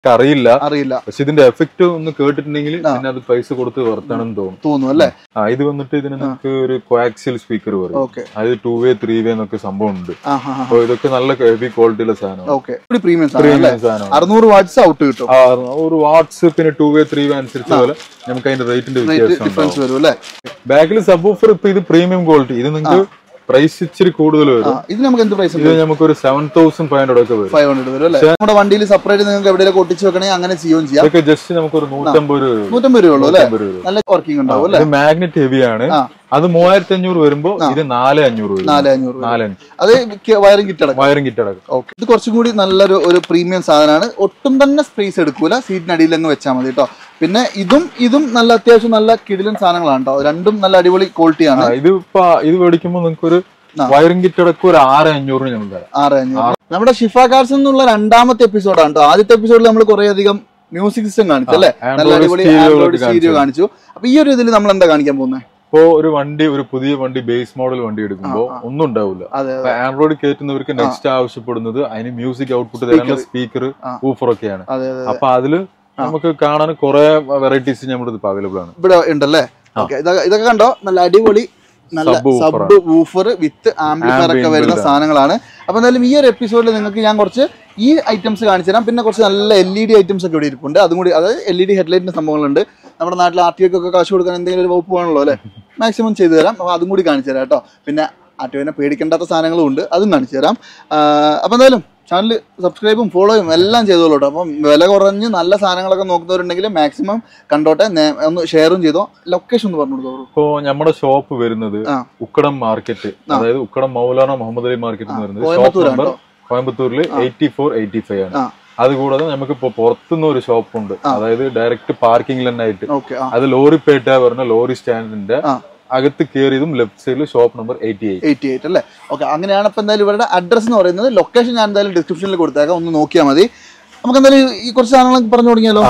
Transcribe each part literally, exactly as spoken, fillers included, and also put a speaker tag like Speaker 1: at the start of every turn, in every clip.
Speaker 1: അറിയില്ല അറിയില്ല പക്ഷെ ഇതിന്റെ എഫക്ട് ഒന്ന് കേട്ടിട്ടുണ്ടെങ്കിൽ പിന്നെ അത് പൈസ കൊടുത്ത് വർത്താണെന്ന് തോന്നും തോന്നുന്നു അല്ലേ. ആ ഇത് വന്നിട്ട് ഇതിന് നമുക്ക് ഒരു കോആക്സിയൽ സ്പീക്കർ പറയും. അത് ടൂ വേ ത്രീ വേ എന്നൊക്കെ സംഭവം ഉണ്ട്. അപ്പൊ ഇതൊക്കെ നല്ല ഹെവി ക്വാളിറ്റിയുള്ള സാധനമാണ്. പ്രീമിയം സാധനം. അറുന്നൂറ് വാട്ട്സ് ഔട്ട് കിട്ടും. അറുന്നൂറ് വാട്ട്സ് പിന്നെ ടൂ വേ ത്രീ വേ അനുസരിച്ച് പോലെ നമുക്ക് അതിന്റെ റേറ്റിന്റെ വ്യത്യാസം വരും അല്ലേ. ബാക്കിൽ സബ് വൂഫർ ഇപ്പൊ ഇത് പ്രീമിയം ക്വാളിറ്റി. ഇത് നിങ്ങൾക്ക് പ്രൈസ് ഇച്ചിരി കൂടുതൽ വരും. ഇത് നമുക്ക് എന്ത് പ്രൈസ്? ഇത് നമുക്ക് ഒരു സെവൻ തൗസൻഡ് ഫൈവ് ഹൺഡ്രഡ് ഒക്കെ വരും. ഫൈവ് ഹൺഡ്രഡ് വരും അല്ലേ. നമ്മുടെ വണ്ടിയിൽ സെപ്പറേറ്റ് നിങ്ങൾക്ക് എവിടെയെങ്കിലും ഒട്ടിച്ച് വെക്കണമെങ്കിൽ അങ്ങനെ ചെയ്യുകയും ചെയ്യാം. ഇതൊക്കെ ജസ്റ്റ് നമുക്ക് ഒരു നൂറ്റമ്പത് രൂപ നൂറ്റമ്പത് രൂപ ഉള്ളൂ അല്ലേ. നല്ല വർക്കിംഗ് ഉണ്ടാവും അല്ലേ. മാഗ്നറ്റ് ഹെവിയാണ്. അത് മൂവായിരത്തി അഞ്ഞൂറ് വരുമ്പോ ഇത് നാല് അഞ്ഞൂറ് വരും. നാല് അഞ്ഞൂറ് നാല് അത് വയറിംഗ് കിറ്റ് അടക്കം. വയറിംഗ് കിറ്റ് അടക്കം. ഓക്കെ. ഇത് കുറച്ചും കൂടി നല്ലൊരു ഒരു പ്രീമിയം സാധനമാണ്. ഒട്ടും തന്നെ സ്പേസ് എടുക്കൂല. സീറ്റിനടിയിൽ അങ്ങ് വെച്ചാൽ മതി കേട്ടോ. പിന്നെ ഇതും ഇതും നല്ല അത്യാവശ്യം നല്ല കിടിലൻ സാധനങ്ങളാണ് കേട്ടോ. രണ്ടും നല്ല അടിപൊളി ക്വാളിറ്റിയാണ്. ഇത് ഇപ്പൊ ഇത് മേടിക്കുമ്പോൾ നിങ്ങൾക്ക് ഒരു വയറിംഗ് കിറ്റ് അടക്കം ഒരു ആറ് അഞ്ഞൂറിന് ഞങ്ങൾ തരാം. ആറ് അഞ്ഞൂറ്. നമ്മുടെ ഷിഫ കാർസ് എന്നുള്ള രണ്ടാമത്തെ എപ്പിസോഡാണ് കേട്ടോ. ആദ്യത്തെ എപ്പിസോഡിൽ നമ്മൾ കുറെ അധികം മ്യൂസിക് സിസ്റ്റം കാണിച്ചു അല്ലെ. നല്ല അടിപൊളി ആൻഡ്രോയിഡ് സ്റ്റീരിയോ കാണിച്ചു. അപ്പൊ ഈ ഒരു ഇതിൽ നമ്മൾ എന്താ കാണിക്കാൻ പോകുന്നത്? ഇപ്പോ ഒരു വണ്ടി ഒരു പുതിയ വണ്ടി ബേസ് മോഡൽ വണ്ടി എടുക്കുമ്പോൾ ഒന്നും ഉണ്ടാവില്ല. ആൻഡ്രോയിഡ് കയറ്റുന്നവർക്ക് നെക്സ്റ്റ് ആവശ്യപ്പെടുന്നത് അതിന് മ്യൂസിക് ഔട്ട്പുട്ട് തരാനുള്ള സ്പീക്കർ ഊഫർ ഒക്കെയാണ്. അപ്പൊ അതില് നമുക്ക് കാണാൻ കുറെ വെറൈറ്റീസ് നമ്മുടെ ഇപ്പൊ അവൈലബിൾ ആണ് ഇവിടെ ഉണ്ടല്ലേ. ഇതൊക്കെ കണ്ടോ നല്ല അടിപൊളി നല്ല സബ് വൂഫർ വിത്ത് ആംപ്ലിഫയർ ഒക്കെ വരുന്ന സാധനങ്ങളാണ്. അപ്പൊ എന്തായാലും ഈ ഒരു എപ്പിസോഡിൽ നിങ്ങൾക്ക് ഞാൻ കുറച്ച് ഈ ഐറ്റംസ് കാണിച്ചു തരാം. പിന്നെ കുറച്ച് നല്ല എൽ ഇ ഡി ഐറ്റംസ് ഒക്കെ ഇവിടെ ഇരിപ്പുണ്ട്. അതും കൂടി അതായത് എൽ ഇ ഡി ഹെഡ്ലൈറ്റിന്റെ സംഭവങ്ങളുണ്ട്. നമ്മുടെ നാട്ടിൽ ആർ ടി ഒക്കെ കാശ് കൊടുക്കാൻ എന്തെങ്കിലും ഒരു വകുപ്പ് വേണമല്ലോ അല്ലെ. മാക്സിമം ചെയ്തു തരാം. അപ്പൊ അതും കൂടി കാണിച്ചു തരാം കേട്ടോ. പിന്നെ ആർടിഒനെ പേടിക്കേണ്ടാത്ത സാധനങ്ങളും ഉണ്ട്. അതും കാണിച്ചു തരാം. അപ്പൊ എന്തായാലും ചാനൽ സബ്സ്ക്രൈബും ഫോളോയും എല്ലാം ചെയ്തോളൂ കേട്ടോ. അപ്പം വില കുറഞ്ഞ് നല്ല സാധനങ്ങളൊക്കെ നോക്കുന്നവരുണ്ടെങ്കിൽ മാക്സിമം കണ്ടോട്ടെ. ഒന്ന് ഷെയറും ചെയ്തോ. ലൊക്കേഷൻ ഒന്ന് പറഞ്ഞു കൊടുത്തോളൂ. ഇപ്പോ നമ്മുടെ ഷോപ്പ് വരുന്നത് ഉക്കടം മാർക്കറ്റ്, അതായത് ഉക്കടം മൗലാന മുഹമ്മദ് അലി മാർക്കറ്റ് എന്ന് പറയുന്നത് ഷോപ്പ് നമ്പർ കോയമ്പത്തൂരിൽ എയ്റ്റി ഫോർ എയ്റ്റി ഫൈവ് ആണ്. അതുകൂടാതെ നമുക്ക് ഇപ്പൊ പുറത്തുനിന്ന് ഒരു ഷോപ്പ് ഉണ്ട്. അതായത് ഡയറക്റ്റ് പാർക്കിംഗിൽ തന്നെ ആയിട്ട്. അത് ലോറിപ്പേട്ട പറഞ്ഞ ലോറി സ്റ്റാൻഡിന്റെ അകത്ത് കയറിയതും ലെഫ്റ്റ് സൈഡിൽ shop number eighty eight eighty eight അല്ലേ. ഓക്കെ. അങ്ങനെയാണ്. ഇപ്പൊ എന്തായാലും ഇവരുടെ അഡ്രസ് എന്ന് പറയുന്നത്. ലൊക്കേഷൻ ഞാൻ എന്തായാലും ഡിസ്ക്രിപ്ഷനിൽ കൊടുത്തേക്കാം. ഒന്ന് നോക്കിയാൽ മതി. നമുക്ക് എന്തായാലും ഈ കുറച്ച് സാധനങ്ങൾ പറഞ്ഞു തുടങ്ങിയാലോ.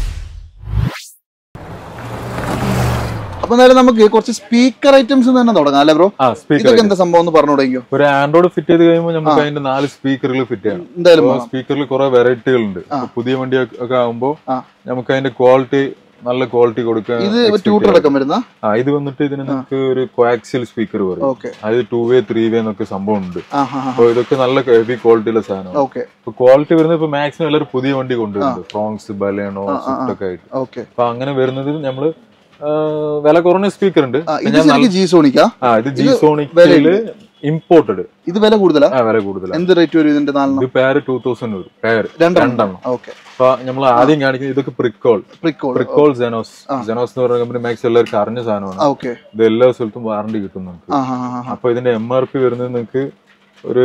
Speaker 1: അപ്പൊ എന്തായാലും നമുക്ക് കുറച്ച് സ്പീക്കർ ഐറ്റംസ് തന്നെ തുടങ്ങാം അല്ലേ ബ്രോ? ഇതൊക്കെ എന്താ സംഭവം എന്ന് പറഞ്ഞു തുടങ്ങിയോ? ഒരു ആൻഡ്രോയിഡ് ഫിറ്റ് ചെയ്ത് കഴിയുമ്പോൾ നമുക്ക് അതിന്റെ നാല് സ്പീക്കറുകൾ ഫിറ്റ് ചെയ്യണം. എന്തായാലും സ്പീക്കറിൽ കുറെ വെറൈറ്റികൾ ഉണ്ട്. പുതിയ വണ്ടി ഒക്കെ ആകുമ്പോൾ നമുക്ക് അതിന്റെ ക്വാളിറ്റി നല്ല ക്വാളിറ്റി കൊടുക്കുക. ഇത് വന്നിട്ട് ഇതിന് നമുക്ക് ഒരു കോആക്സിയൽ സ്പീക്കർ പറയും. അത് ടൂ വേ ത്രീ വേ എന്നൊക്കെ സംഭവം ഉണ്ട്. അപ്പൊ ഇതൊക്കെ നല്ല ഹെവി ക്വാളിറ്റിയുള്ള സാധനമാണ്. ഇപ്പൊ ക്വാളിറ്റി വരുന്നത് ഇപ്പൊ മാക്സിമം എല്ലാവരും പുതിയ വണ്ടി കൊണ്ടുവരുന്നുണ്ട്. ഫ്രോങ്സ് ബലേണോ സ്വിഫ്റ്റ് ഒക്കെ ആയിട്ട്. അപ്പൊ അങ്ങനെ വരുന്നത് നമ്മള് വില കുറഞ്ഞ സ്പീക്കർ ഉണ്ട്. ജി സോണിക്കാ. ഇത് ജി സോണിക്കയില് ഇമ്പോർട്ടഡ്. ഇത് വില കൂടുതലാണ്. വില കൂടുതലാണ്. എന്ത് റേറ്റ് വരും ഇതിന്റെ? നാലെണ്ണം പേര് ടൂ തൗസൻഡ് വരും. പേര് രണ്ടെണ്ണം. ഓക്കെ. അപ്പൊ നമ്മൾ ആദ്യം കാണിക്കുന്നത് ഇതൊക്കെ പ്രിക്കോൾ പ്രിക്കോൾ ജെനോസ് ജെനോസ് എന്ന് പറയുന്ന കമ്പനി മാക്സ് എല്ലാവർക്കും അറിഞ്ഞ സാധനമാണ്. ഇത് എല്ലാ സ്ഥലത്തും വാറണ്ടി കിട്ടും നമുക്ക്. അപ്പൊ ഇതിന്റെ എം ആർ പി വരുന്നത് നിങ്ങൾക്ക് ഒരു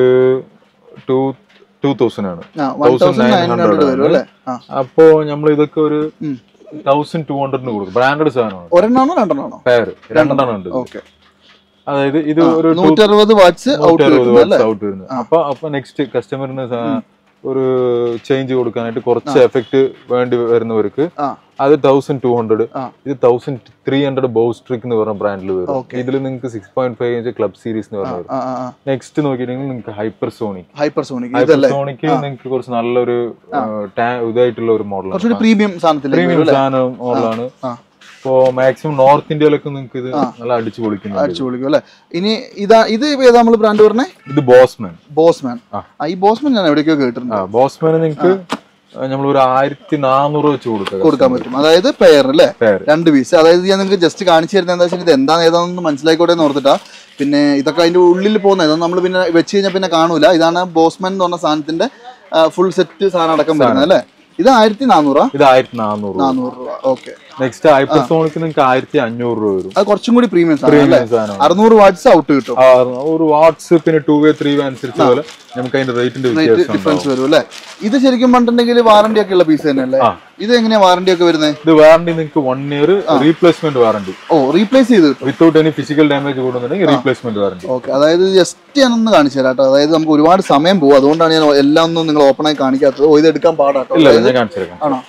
Speaker 1: ടൂ ടൂ തൗസൻഡ് ആണ്. Thousand nine hundred. അപ്പൊ നമ്മൾ ഇതൊക്കെ ഒരു തൗസൻഡ് ടു ഹൺഡ്രഡിന് കൊടുക്കും. ബ്രാൻഡഡ് സാധനമാണ്. ഒരെണ്ണാണോ രണ്ടെണ്ണാണോ? പേര് രണ്ടെണ്ണം ഉണ്ട്. ഓക്കെ. അതായത് ഇത് ഒരു നൂറ്റി അറുപത് വാട്ട്സ് ഔട്ട് വരുന്നത്. അപ്പൊ അപ്പൊ നെക്സ്റ്റ് കസ്റ്റമറിന് ഒരു ചേഞ്ച് കൊടുക്കാനായിട്ട് കുറച്ച് എഫക്ട് വേണ്ടി വരുന്നവർക്ക് അത് തൗസൻഡ് ടു ഹൺഡ്രഡ്. ഇത് തൗസൻഡ് ത്രീ ഹൺഡ്രഡ് ബോസ്ട്രിക് എന്ന് പറഞ്ഞ ബ്രാൻഡിൽ വരും. ഇതിൽ നിങ്ങൾക്ക് six point five inch club series എന്ന് പറഞ്ഞ വരും. നെക്സ്റ്റ് നോക്കിയിട്ടുണ്ടെങ്കിൽ നിങ്ങൾക്ക് hypersonic hypersonic hypersonic നിങ്ങൾക്ക് കുറച്ച് നല്ലൊരു ഇതായിട്ടുള്ള ഒരു മോഡലാണ്. പ്രീമിയം പ്രീമിയം സാധനം മോഡലാണ്. ഇപ്പോ മാക്സിമം നോർത്ത് ഇന്ത്യയിലൊക്കെ നിങ്ങൾക്ക് ഇത് നല്ല അടിച്ചു പൊളിക്കുന്നു. അടിച്ചു പൊളിക്കും അല്ലെ. ഇനി ഇതാ ഇത് ഏതാ നമ്മള് ബ്രാൻഡ് പറഞ്ഞേ? ഇത് ബോസ്മാൻ. ബോസ്മാൻ. ഈ ബോസ്മാൻ ഞാൻ എവിടേക്കോ കേട്ടിട്ടുണ്ട്. ബോസ്മാൻ നിങ്ങൾക്ക് നമ്മൾ ഒരു ആയിരത്തി നാനൂറ് വെച്ച് കൊടുക്കാം കൊടുക്കാൻ പറ്റും. അതായത് പെയർ അല്ലേ, രണ്ട് പീസ്. അതായത് ഞാൻ നിങ്ങൾക്ക് ജസ്റ്റ് കാണിച്ചു തരുന്നത് എന്താ വെച്ചാൽ ഇത് എന്താണ് ഏതാണെന്ന് മനസ്സിലായിക്കോട്ടെ എന്ന് ഓർത്തിട്ടാ. പിന്നെ ഇതൊക്കെ അതിന്റെ ഉള്ളിൽ പോകുന്നത് ഇതൊന്നും നമ്മൾ പിന്നെ വെച്ച് കഴിഞ്ഞാൽ പിന്നെ കാണൂല. ഇതാണ് ബോസ്മാൻ എന്ന് പറഞ്ഞ സാധനത്തിന്റെ ഫുൾ സെറ്റ് സാധനം അടക്കം വരുന്നത് അല്ലേ. ഇത് ആയിരത്തി നാനൂറാ? ഇത് ആയിരത്തി നാനൂറ് നാനൂറ് രൂപ. ഓക്കെ. നെക്സ്റ്റ് ഹൈപ്പർസോണിക് നിങ്ങൾക്ക് ആയിരത്തി അഞ്ഞൂറ് രൂപ വരും. അത് കുറച്ചും കൂടി പ്രീമിയം സാധനം. അറുന്നൂറ് വാട്ട്സ് ഔട്ട് കിട്ടും. അറുന്നൂറ് വാട്ട്സ് പിന്നെ ടൂ വേ ത്രീ വേ അനുസരിച്ച് പോലെ നമുക്ക് അതിന്റെ റേറ്റിന്റെ ഡിഫറൻസ് വരും അല്ലേ. ഇത് ശരിക്കും പറഞ്ഞിട്ടുണ്ടെങ്കിൽ വാറണ്ടി ഒക്കെ ഉള്ള പീസ് തന്നെയല്ലേ? ഇത് എങ്ങനെയാ വാറണ്ടി ഒക്കെ വരുന്നത്? ഇത് വാറണ്ടി നിങ്ങൾക്ക് one year replacement warranty. Oh, replace ചെയ്ത് വിത്തൗട്ട് എനി ഫിസിക്കൽ ഡാമേജ് കൂടുന്നുണ്ടെങ്കിൽ റീപ്ലേസ്മെന്റ് വാറണ്ടി. ഓക്കെ. അതായത് ജസ്റ്റ് ഞാനൊന്ന് കാണിച്ചു തരാം കേട്ടോ. അതായത് നമുക്ക് ഒരുപാട് സമയം പോകും, അതുകൊണ്ടാണ് ഞാൻ എല്ലാം ഒന്നും നിങ്ങൾ ഓപ്പൺ ആയി കാണിക്കാത്തത്. ഓ, ഇത് എടുക്കാൻ പാടാട്ടോ. ആണോ?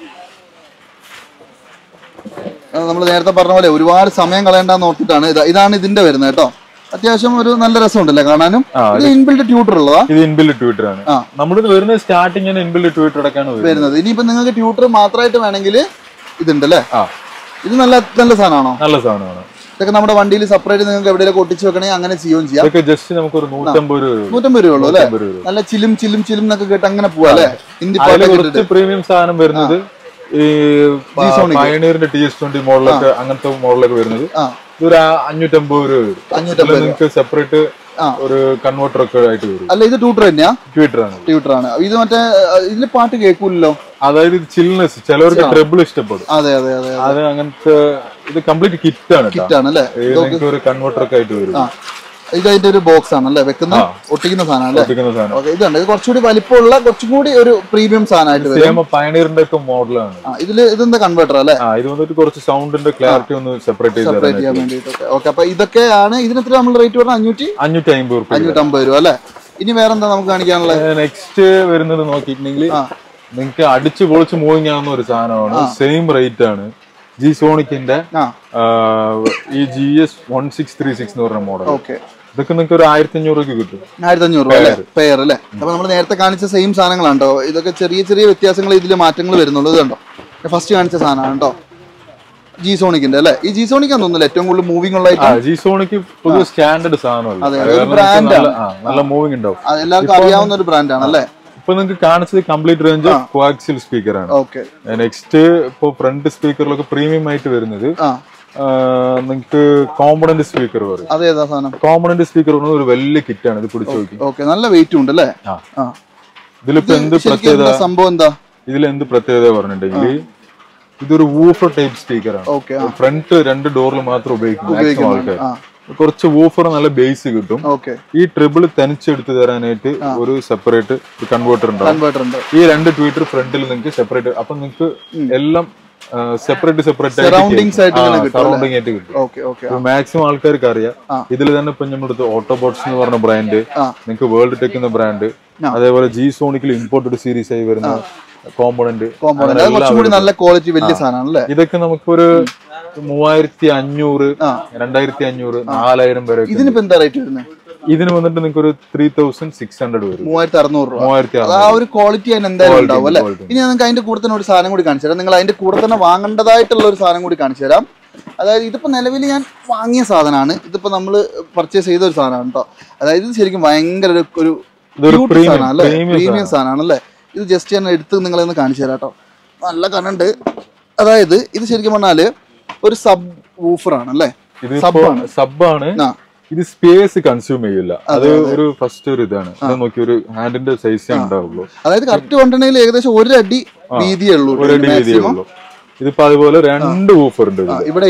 Speaker 1: നമ്മൾ നേരത്തെ പറഞ്ഞ പോലെ ഒരുപാട് സമയം കളയണ്ടെന്ന് ഓർത്തിട്ടാണ്. ഇതാണ് ഇതിന്റെ വരുന്നത് കേട്ടോ. അത്യാവശ്യം ഒരു നല്ല രസമുണ്ടല്ലേ കാണാനും. ഇൻബിൽഡ് ട്യൂട്ടർ ഉള്ളതാ?
Speaker 2: ഇത് ഇൻബിൽഡ് ട്യൂട്ടർ ആണ്. നമ്മുടെ വരുന്നത് സ്റ്റാർട്ടിങ് ഇൻബിൽഡ് ട്യൂട്ടർ അടക്കാണ്
Speaker 1: വരുന്നത്. ഇനിയിപ്പോ നിങ്ങൾക്ക് ട്യൂട്ടർ മാത്രമായിട്ട് വേണമെങ്കിൽ ഇതുണ്ടല്ലേ? ഇത് നല്ല നല്ല സാധനമാണോ?
Speaker 2: നല്ല സാധനമാണ്.
Speaker 1: ഇതൊക്കെ നമ്മുടെ വണ്ടിയിൽ സെപ്പറേറ്റ് നിങ്ങൾക്ക് എവിടെയെങ്കിലും ഒട്ടിച്ച് വെക്കണമെങ്കിൽ അങ്ങനെ ചെയ്യുകയും ചെയ്യാം.
Speaker 2: ജസ്റ്റ് നമുക്ക് ഒരു നൂറ്റമ്പത് രൂപ
Speaker 1: നൂറ്റമ്പത് രൂപ ഉള്ളൂ അല്ലെ? നല്ല ചിലും ചിലും ചിലും എന്നൊക്കെ കേട്ട് അങ്ങനെ പോവാ അല്ലെ?
Speaker 2: പ്രീമിയം സാധനം വരുന്നത് ഈ പയനീറിന്റെ ടി എസ് ട്വന്റി മോഡലൊക്കെ അങ്ങനത്തെ മോഡലൊക്കെ വരുന്നത് ഒരു അഞ്ഞൂറ്റമ്പത് രൂപ വരും. നിങ്ങൾക്ക് സെപ്പറേറ്റ് ഒരു കൺവേർട്ടർ ഒക്കെ ആയിട്ട് വരും.
Speaker 1: അല്ല ഇത് ട്യൂട്ടർ തന്നെയാ?
Speaker 2: ട്യൂട്ടർ ആണ്.
Speaker 1: ട്യൂട്ടർ ആണ്. ഇത് മറ്റേ ഇതില് പാട്ട് കേൾക്കൂലല്ലോ.
Speaker 2: അതായത് ഇത് ചിൽനെസ്, ചിലവർക്ക് ട്രബിൾ ഇഷ്ടപ്പെടും.
Speaker 1: അതെ അതെ അതെ.
Speaker 2: അത് അങ്ങനത്തെ ഇത് കംപ്ലീറ്റ് കിറ്റ് ആണ്.
Speaker 1: കിറ്റ് ആണ് അല്ലേ?
Speaker 2: ഒരു കൺവേർട്ടർ ഒക്കെ ആയിട്ട് വരും.
Speaker 1: ഇത് അതിന്റെ ഒരു ബോക്സ് ആണല്ലേ? വെക്കുന്ന ഒട്ടിക്കുന്ന സാധനം അല്ലേ? ഇതുണ്ട്. ഇത് കുറച്ചുകൂടി വലിപ്പമുള്ള കുറച്ചും കൂടി ഒരു പ്രീമിയം സാധനമായിട്ട് വരും.
Speaker 2: പയനീറിന്റെ ഒക്കെ മോഡലാണ്.
Speaker 1: ഇതില് ഇതെന്താ കൺവേർട്ടർ അല്ലേ?
Speaker 2: ഇത് വന്നിട്ട് കുറച്ച് സൗണ്ടിന്റെ ക്ലാരിറ്റി ഒന്ന് സെപ്പറേറ്റ്
Speaker 1: സെപ്പറേറ്റ് ചെയ്യാൻ വേണ്ടിട്ടൊക്കെ. ഓക്കെ, അപ്പൊ ഇതൊക്കെയാണ്. ഇതിന് എത്ര നമ്മൾ റേറ്റ് പറഞ്ഞാൽ അഞ്ഞൂറ്റി
Speaker 2: അഞ്ഞൂറ്റി അമ്പത് രൂപ
Speaker 1: അഞ്ഞൂറ്റി അമ്പത് രൂപ അല്ലെ? ഇനി വേറെന്താ നമുക്ക് കാണിക്കാനുള്ളത്?
Speaker 2: നെക്സ്റ്റ് വരുന്നത് നോക്കിയിട്ടുണ്ടെങ്കിൽ നിങ്ങൾക്ക് അടിച്ചു പൊളിച്ച് മൂവിങ് ആവുന്ന ഒരു സാധനമാണ്. സെയിം റേറ്റ് ആണ്. ജി സോണിക്കിന്റെ ഈ G S one six three six എന്ന് പറഞ്ഞ മോഡൽ.
Speaker 1: ഓക്കെ,
Speaker 2: ഇതൊക്കെ നിങ്ങൾക്ക് ഒരു ആയിരത്തി അഞ്ഞൂറ് രൂപ കിട്ടും.
Speaker 1: ആയിരത്തി അഞ്ഞൂറ് രൂപ അല്ലേ? പെയർ അല്ലേ? അപ്പൊ നമ്മൾ നേരത്തെ കാണിച്ച സെയിം സാധനങ്ങളാണോ? ഇതൊക്കെ ചെറിയ ചെറിയ വ്യത്യാസങ്ങൾ ഇതിൽ മാറ്റങ്ങൾ വരുന്നുള്ളൂ. ഇത് കണ്ടോ, ഫസ്റ്റ് കാണിച്ച സാധനമാണ് കേട്ടോ, ജി സോണിക്കിന്റെ അല്ലേ? ഈ ജി സോണിക്കാന്ന് തോന്നുന്നില്ല ഏറ്റവും കൂടുതൽ മൂവിംഗ് ഉള്ള
Speaker 2: ജി സോണിക്ക് പൊതുവെ സ്റ്റാൻഡേർഡ് സാധനമാണ്. നല്ല മൂവിംഗ് ഉണ്ടാവും.
Speaker 1: എല്ലാവർക്കും അറിയാവുന്ന ഒരു ബ്രാൻഡാണ് അല്ലേ?
Speaker 2: ഇപ്പൊ നിങ്ങൾക്ക് കാണിച്ചത് കംപ്ലീറ്റ് റേഞ്ച് കോആക്സിൽ സ്പീക്കർ ആണ്. നെക്സ്റ്റ് ഇപ്പൊ ഫ്രണ്ട് സ്പീക്കറിലൊക്കെ പ്രീമിയം ആയിട്ട് വരുന്നത് നിങ്ങൾക്ക് കോമ്പണന്റ് സ്പീക്കർ പറയും.
Speaker 1: അതേതാ സാധനം?
Speaker 2: കോമ്പണന്റ് സ്പീക്കർ ഒരു വലിയ കിറ്റ് ആണ്. ഇത് പിടിച്ചു നോക്കി.
Speaker 1: നല്ല വെയിറ്റ് ഉണ്ട് അല്ലേ?
Speaker 2: ഇതിലിപ്പോ എന്ത് പ്രത്യേകത
Speaker 1: സംഭവം എന്താ?
Speaker 2: ഇതിൽ എന്ത് പ്രത്യേകത പറഞ്ഞിട്ടുണ്ടെങ്കിൽ ഇതൊരു വൂഫർ ടൈപ്പ് സ്പീക്കർ ആണ്. ഫ്രണ്ട് രണ്ട് ഡോറിൽ മാത്രം ഉപയോഗിക്കും ആൾക്കാർ. കുറച്ച് വൂഫർ നല്ല ബേസ് കിട്ടും. ഈ ട്രിബിൾ തനിച്ചെടുത്ത് തരാനായിട്ട് ഒരു സെപ്പറേറ്റ് കൺവേർട്ടർ ഉണ്ട്. ഈ രണ്ട് ട്വീറ്റർ ഫ്രണ്ടിൽ നിങ്ങൾക്ക് സെപ്പറേറ്റ്. അപ്പൊ നിങ്ങൾക്ക് എല്ലാം സെപ്പറേറ്റ് സെപ്പറേറ്റ്
Speaker 1: സറൗണ്ടിങ്സ്
Speaker 2: സറൗണ്ടിങ് ആയിട്ട് കിട്ടും. മാക്സിമം ആൾക്കാർക്ക് അറിയാം. ഇതിൽ തന്നെ ഇപ്പൊ നമ്മുടെ ഓട്ടോബോട്ട്സ് എന്ന് പറഞ്ഞ ബ്രാൻഡ്, നിങ്ങൾക്ക് വേൾഡ് ടെക് എന്ന ബ്രാൻഡ്, അതേപോലെ ജി സോണിക്കിൽ ഇമ്പോർട്ടഡ് സീരീസ് ആയി വരുന്ന കോമ്പണന്റ്,
Speaker 1: നല്ല ക്വാളിറ്റി വലിയ സാധനമാണ്.
Speaker 2: ഇതൊക്കെ നമുക്കൊരു മൂവായിരത്തി അഞ്ഞൂറ് രണ്ടായിരത്തി അഞ്ഞൂറ് നാലായിരം വരെ.
Speaker 1: ഇതിനിപ്പോ എന്താ റേറ്റ് വരുന്നത്?
Speaker 2: ഇതിന് വന്നിട്ട് നിങ്ങൾക്ക് ഒരു ത്രീ തൗസൻഡ് സിക്സ് ഹൺഡ്രഡ് വരും.
Speaker 1: മൂവായിരത്തി അറുന്നൂറ് രൂപ. മൂവായിരത്തി ആ ഒരു ക്വാളിറ്റി അതിന് എന്തായാലും ഉണ്ടാവും അല്ലെ? ഇനി നിങ്ങൾക്ക് അതിന്റെ കൂടെ തന്നെ ഒരു സാധനം കൂടി കാണിച്ചു തരാം. നിങ്ങൾ അതിന്റെ കൂടെ തന്നെ വാങ്ങേണ്ടതായിട്ടുള്ള ഒരു സാധനം കൂടി കാണിച്ചു തരാം. അതായത് ഇതിപ്പോ നിലവിൽ ഞാൻ വാങ്ങിയ സാധനമാണ്. ഇതിപ്പോ നമ്മൾ പർച്ചേസ് ചെയ്ത ഒരു സാധനമാണ് കേട്ടോ. അതായത് ഇത് ശരിക്കും ഭയങ്കര ഒരു സാധനമാണ് അല്ലെ? പ്രീമിയം സാധനമാണ് അല്ലെ? ഇത് ജസ്റ്റ് ഞാൻ എടുത്ത് നിങ്ങളൊന്ന് കാണിച്ചു തരാം കേട്ടോ. നല്ല കണ്ടുണ്ട്. അതായത് ഇത് ശരിക്കും പറഞ്ഞാല് ഒരു സബ് വൂഫറാണ് അല്ലേ?
Speaker 2: സബാണ് സബാണ് ഇത് സ്പേസ് കൺസ്യൂം ചെയ്യില്ല. അത് ഒരു ഫസ്റ്റ് ഒരു ഇതാണ്. നോക്കി ഒരു ഹാൻഡിന്റെ സൈസ് ഉണ്ടാവുള്ളൂ.
Speaker 1: അതായത് കറക്റ്റ് കൊണ്ടുണ്ടെങ്കിൽ ഏകദേശം ഒരു അടി വീതിയേ ഉള്ളൂ.
Speaker 2: ഒരു അടി വീതിയേ ഉള്ളൂ. ഇതിപ്പോ അതുപോലെ രണ്ട് വൂഫർ ഉണ്ട്.
Speaker 1: ഇവിടെ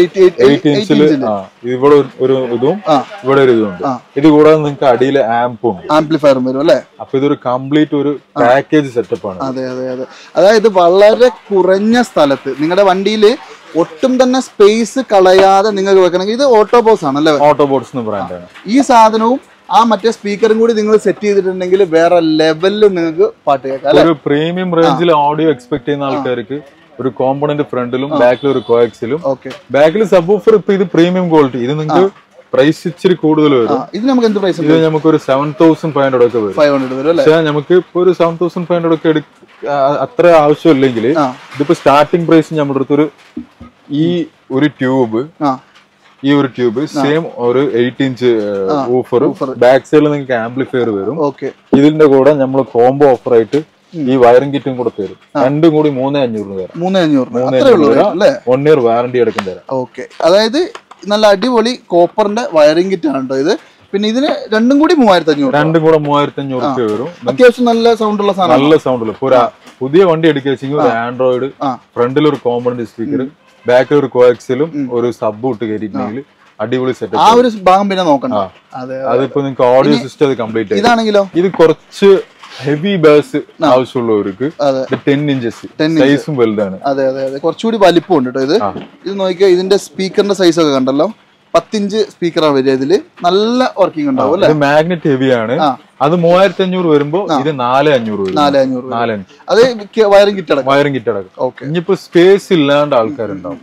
Speaker 2: ഇവിടെ ഒരു ഇതും ഇവിടെ ഒരു ഇതുണ്ട്. ഇത് കൂടാതെ നിങ്ങൾക്ക് അടിയിലെ ആംപും
Speaker 1: ആംപ്ലിഫയറും വരും അല്ലെ?
Speaker 2: അപ്പൊ ഇതൊരു കംപ്ലീറ്റ് ഒരു പാക്കേജ് സെറ്റപ്പ് ആണ്.
Speaker 1: അതെ അതെ അതെ. അതായത് വളരെ കുറഞ്ഞ സ്ഥലത്ത് നിങ്ങളുടെ വണ്ടിയിൽ ഒട്ടും തന്നെ സ്പേസ് കളയാതെ നിങ്ങൾക്ക് വെക്കണമെങ്കിൽ ഇത് ഓട്ടോബോട്ട്സ് ആണ് അല്ലേ?
Speaker 2: ഓട്ടോബോട്ട്സ് എന്ന ബ്രാൻഡാണ്.
Speaker 1: ഈ സാധനവും ആ മറ്റേ സ്പീക്കറും കൂടി നിങ്ങൾ സെറ്റ് ചെയ്തിട്ടുണ്ടെങ്കിൽ വേറെ ലെവലിൽ നിങ്ങൾക്ക് പാട്ട് കേൾക്കാം.
Speaker 2: ഒരു പ്രീമിയം റേഞ്ചിൽ ഓഡിയോ എക്സ്പെക്ട് ചെയ്യുന്ന ആൾക്കാർക്ക് ഒരു കോമ്പണന്റ് ഫ്രണ്ടിലും ബാക്കിലും ഒരു കോആക്സിലും, ബാക്കിൽ സബ് വൂഫർ. ഇപ്പൊ ഇത് പ്രീമിയം ക്വാളിറ്റി. ഇത് നിങ്ങൾക്ക് പ്രൈസ് ഇച്ചിരി കൂടുതൽ വരും.
Speaker 1: ഇത് നമുക്ക് എന്ത് പ്രൈസ്?
Speaker 2: ഇത് നമുക്ക് ഒരു സെവൻ തൗസൻഡ് ഫൈവ് ഹൺഡ്രഡ് ഒക്കെ വരും. പക്ഷെ നമുക്ക് ഇപ്പൊ ഒരു സെവൻ തൗസൻഡ് ഫൈവ് ഹൺഡ്രഡ് ഒക്കെ അത്ര ആവശ്യമില്ലെങ്കിൽ ഇതിപ്പോ സ്റ്റാർട്ടിംഗ് പ്രൈസ് നമ്മുടെ അടുത്തൊരു ഈ ഒരു ട്യൂബ് ഈ ഒരു ട്യൂബ് സെയിം ഒരു എയ്റ്റ് ഇഞ്ച് വൂഫർ, ബാക്ക് സൈഡിൽ നിങ്ങൾക്ക് ആംപ്ലിഫയർ വരും. ഇതിന്റെ കൂടെ നമ്മൾ കോംബോ ഓഫർ ആയിട്ട് ഈ വയറിംഗ് കിറ്റും കൂടെ തരും. രണ്ടും കൂടി മൂന്നേ അഞ്ഞൂറ് തരാം.
Speaker 1: മൂന്നേ അഞ്ഞൂറ്
Speaker 2: വൺ ഇയർ വാറണ്ടി എടുക്കും തരാം.
Speaker 1: ഓക്കെ, അതായത് നല്ല അടിപൊളി കോപ്പറിന്റെ വയറിംഗ് കിറ്റ് ആണ് കേട്ടോ ഇത്. പിന്നെ ഇതിന് രണ്ടും കൂടി മൂവായിരത്തി അഞ്ഞൂറ്
Speaker 2: രണ്ടും കൂടെ മൂവായിരത്തി അഞ്ഞൂറ് രൂപ വരും.
Speaker 1: അത്യാവശ്യം നല്ല സൗണ്ട് ഉള്ള സാധനം.
Speaker 2: നല്ല സൗണ്ട് ഉള്ള ഇപ്പൊ പുതിയ വണ്ടി എടുക്കുകയെങ്കിൽ ഒരു ആൻഡ്രോയിഡ്, ഫ്രണ്ടിൽ ഒരു കോമ്പണന്റ് സ്പീക്കർ, ബാക്കിൽ ഒരു കോആക്സിലും ഒരു സബ് ഇട്ട് കയറ്റിയിട്ടുണ്ടെങ്കിൽ അടിപൊളി സെറ്റ്.
Speaker 1: ആ ഒരു ഭാഗം പിന്നെ നോക്കണം.
Speaker 2: അതിപ്പോ നിങ്ങൾക്ക് ഓഡിയോ സിസ്റ്റം അത് കംപ്ലീറ്റ്.
Speaker 1: ഇതാണെങ്കിലോ ഇത്
Speaker 2: കുറച്ച് ഹെവി ബാസ് ആവശ്യമുള്ളവർക്ക് ടെൻ ഇഞ്ചസ് സൈസും വലുതാണ്.
Speaker 1: അതെ അതെ അതെ, കുറച്ചുകൂടി വലിപ്പം ഉണ്ട് കേട്ടോ ഇത്. ഇത് നോക്കിയാൽ ഇതിന്റെ സ്പീക്കറിന്റെ സൈസ് ഒക്കെ കണ്ടല്ലോ, പത്തിഞ്ച് സ്പീക്കറാണ് വരിക. ഇതില് നല്ല വർക്കിംഗ് ഉണ്ടാവും അല്ലെ?
Speaker 2: മാഗ്നറ്റ് ഹെവിയാണ്. അത് മൂവായിരത്തി അഞ്ഞൂറ് വരുമ്പോ ഇത് നാല് അഞ്ഞൂറ്
Speaker 1: നാല് അഞ്ഞൂറ് നാല് അത് വയറിംഗ് കിറ്റ് അടക്കം.
Speaker 2: വയറിംഗ് കിറ്റ് അടക്കം. ഇനിയിപ്പോ സ്പേസ് ഇല്ലാണ്ട് ആൾക്കാരുണ്ടാവും.